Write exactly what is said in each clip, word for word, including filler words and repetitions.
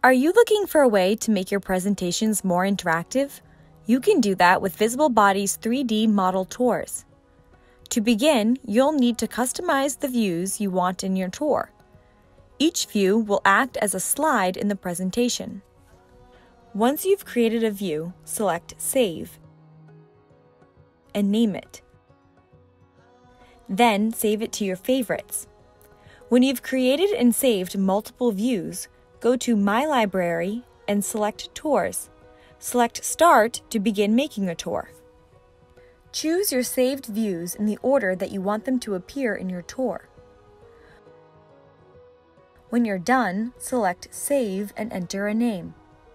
Are you looking for a way to make your presentations more interactive? You can do that with Visible Body's three D model tours. To begin, you'll need to customize the views you want in your tour. Each view will act as a slide in the presentation. Once you've created a view, select Save and name it. Then save it to your favorites. When you've created and saved multiple views, go to My Library and select Tours. Select Start to begin making a tour. Choose your saved views in the order that you want them to appear in your tour. When you're done, select Save and enter a name.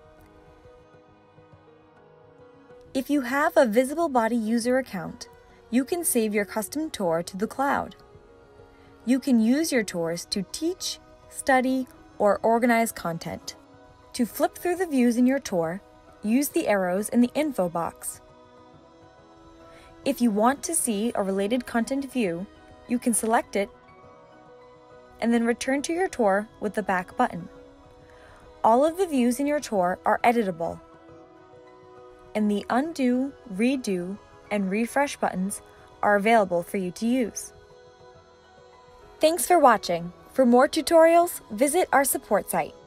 If you have a Visible Body user account, you can save your custom tour to the cloud. You can use your tours to teach, study, or organize content. To flip through the views in your tour, use the arrows in the info box. If you want to see a related content view, you can select it and then return to your tour with the back button. All of the views in your tour are editable, and the undo, redo, and refresh buttons are available for you to use. Thanks for watching. For more tutorials, visit our support site.